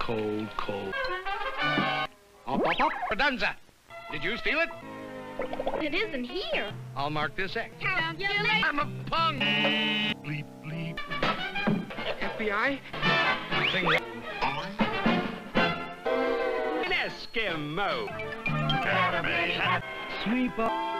cold, cold. Up, up, up. Redunza. Did you steal it? It isn't here. I'll mark this X. Calculate. I'm a punk. Bleep, bleep. FBI? Thing. An Eskimo. Sweep up.